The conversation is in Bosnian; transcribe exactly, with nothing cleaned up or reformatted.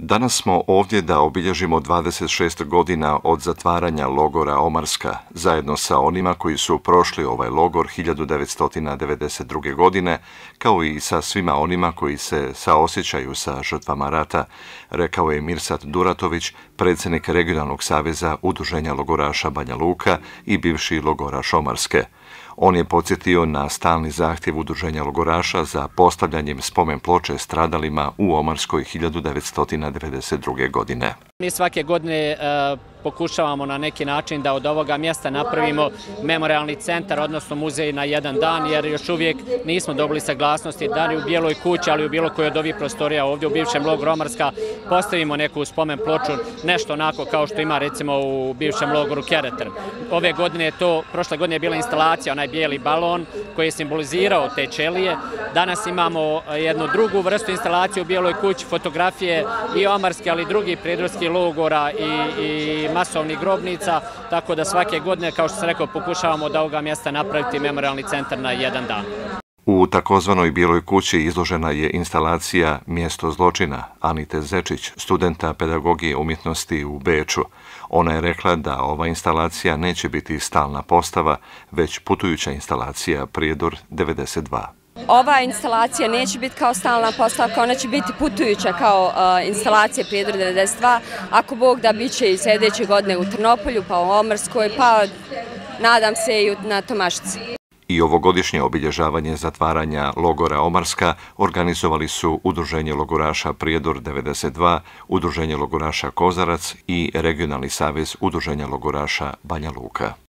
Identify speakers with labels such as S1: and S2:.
S1: Danas smo ovdje da obilježimo dvadeset šest godina od zatvaranja logora Omarska, zajedno sa onima koji su prošli ovaj logor hiljadu devetsto devedeset druge. godine, kao i sa svima onima koji se saosjećaju sa žrtvama rata, rekao je Mirsad Duratović, predsjednik Regionalnog saveza Udruženja logoraša Banja Luka i bivši logoraš Omarske. On je podsjetio na stalni zahtjev Udruženja logoraša za postavljanjem spomen ploče stradalima u Omarskoj hiljadu devetsto devedeset druge. godine.
S2: Mi svake godine e, pokušavamo na neki način da od ovoga mjesta napravimo memorialni centar, odnosno muzej na jedan dan, jer još uvijek nismo dobili saglasnosti da li u Bijeloj kući, ali u bilo kojoj od ovih prostorija ovdje u bivšem logoru Omarska postavimo neku spomen ploču, nešto onako kao što ima recimo u bivšem logoru Kereter. Ove godine je to, prošle godine je bila instalacija, onaj bijeli balon koji je simbolizirao te ćelije. Danas imamo jednu drugu vrstu instalacije u Bijeloj kući, fotografije i Omarske, ali i drugih prirodskih logora i, i masovnih grobnica, tako da svake godine, kao što sam rekao, pokušavamo od ovoga mjesta napraviti memorialni centar na jedan dan.
S1: U takozvanoj Bijeloj kući izložena je instalacija Mjesto zločina Anite Zečić, studenta pedagogije umjetnosti u Beču. Ona je rekla da ova instalacija neće biti stalna postava, već putujuća instalacija Prijedor devedeset dva.
S3: Ova instalacija neće biti kao stalna postavka, ona će biti putujuća kao uh, instalacija Prijedor devedeset dva. Ako Bog da, bit će i sljedeće godine u Trnopolju, pa u Omarskoj, pa nadam se i na Tomašci.
S1: I ovogodišnje obilježavanje zatvaranja logora Omarska organizovali su Udruženje logoraša Prijedor devedeset dva, Udruženje logoraša Kozarac i Regionalni savez Udruženja logoraša Banja Luka.